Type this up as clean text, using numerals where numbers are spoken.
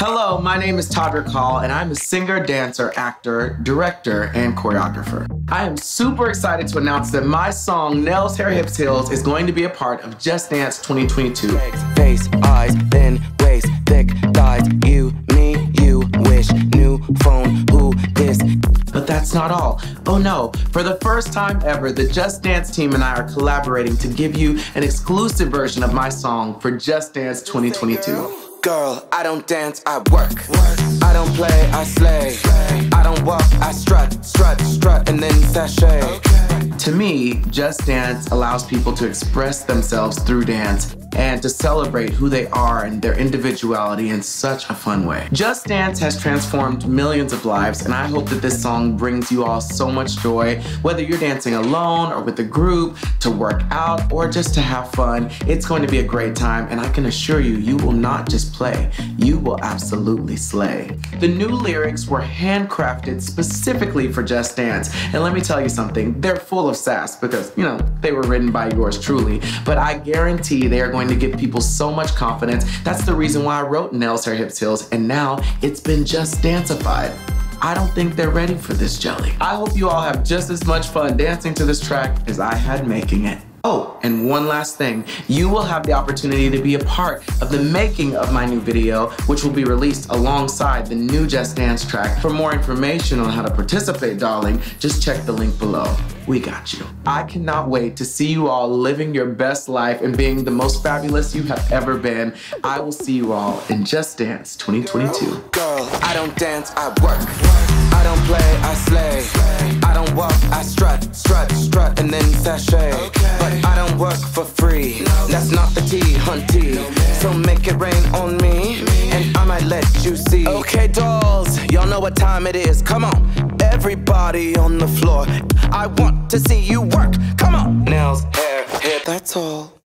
Hello, my name is Todrick Hall, and I'm a singer, dancer, actor, director, and choreographer. I am super excited to announce that my song, Nails, Hair, Hips, Heels, is going to be a part of Just Dance 2022. Face, eyes, thin waist, thick thighs, you, me, you, wish, new phone, who, this. But that's not all. Oh no, for the first time ever, the Just Dance team and I are collaborating to give you an exclusive version of my song for Just Dance 2022. Girl, I don't dance, I work. I don't play, I slay. I don't walk, I strut, and then sashay. To me, Just Dance allows people to express themselves through dance and to celebrate who they are and their individuality in such a fun way. Just Dance has transformed millions of lives, and I hope that this song brings you all so much joy, whether you're dancing alone or with a group, to work out, or just to have fun. It's going to be a great time, and I can assure you, you will not just play, you will absolutely slay. The new lyrics were handcrafted specifically for Just Dance, and let me tell you something, they're full of sass because, you know, they were written by yours truly, but I guarantee they are going to give people so much confidence. That's the reason why I wrote Nails, Hair, Hips, Heels, and now it's been Just Danceified. I don't think they're ready for this jelly. I hope you all have just as much fun dancing to this track as I had making it. Oh, and one last thing. You will have the opportunity to be a part of the making of my new video, which will be released alongside the new Just Dance track. For more information on how to participate, darling, just check the link below. We got you. I cannot wait to see you all living your best life and being the most fabulous you have ever been. I will see you all in Just Dance 2022. Girl, I don't dance, I work. I don't play, I slay. I don't walk, I strut, and then sashay. But I don't work for free. That's not the tea, hunty. So make it rain on me, and I might let you see. Okay, dolls, y'all know what time it is. Come on, everybody on the floor. I want to see you work. Come on. Nails, hair, hip, that's all.